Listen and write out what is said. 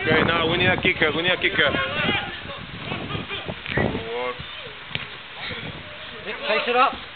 Okay, now we need a kicker. We need a kicker. Face it up.